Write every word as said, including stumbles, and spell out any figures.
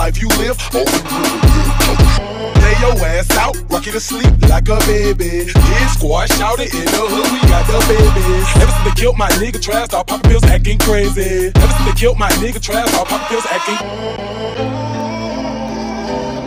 life you live. Oh, lay your ass out, rock it to sleep like a baby. Hit squad, shout it in the hood, we got the babies. Ever since they killed my nigga Trash Dog, poppin' pills acting crazy. Ever since they killed my nigga Trash Dog, poppin' pills acting.